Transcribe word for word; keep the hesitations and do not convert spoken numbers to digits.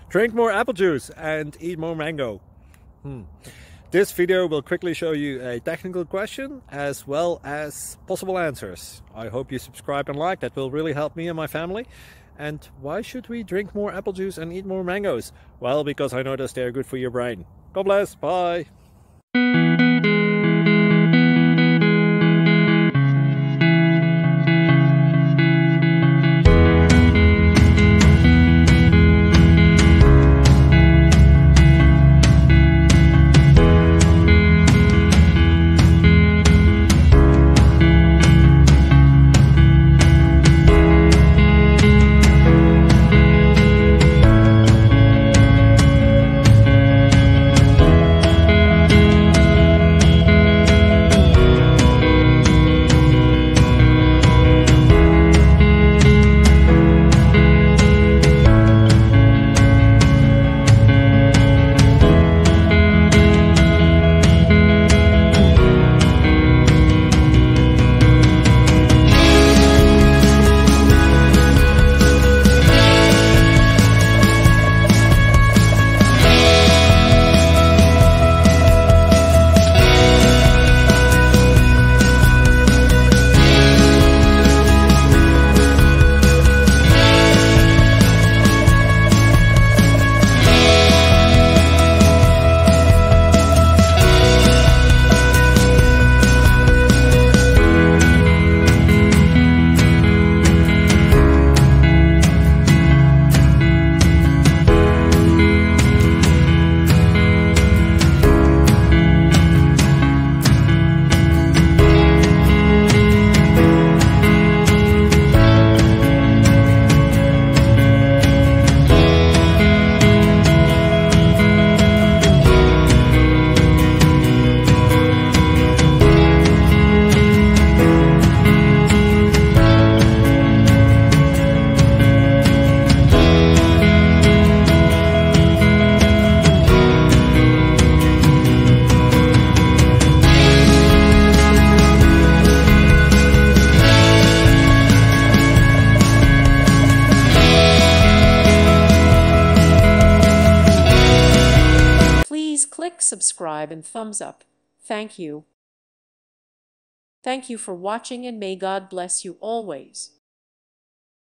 Drink more apple juice and eat more mango. Hmm. This video will quickly show you a technical question as well as possible answers. I hope you subscribe and like, that will really help me and my family. And why should we drink more apple juice and eat more mangoes? Well, because I noticed they're good for your brain. God bless, bye! Click subscribe and thumbs up. Thank you. Thank you for watching, and may God bless you always.